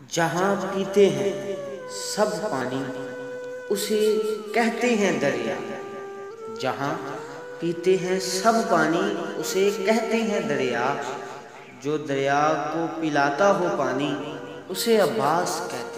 जहाँ पीते हैं सब पानी उसे कहते हैं दरिया। जहाँ पीते हैं सब पानी उसे कहते हैं दरिया। जो दरिया को पिलाता हो पानी उसे अब्बास कहते हैं।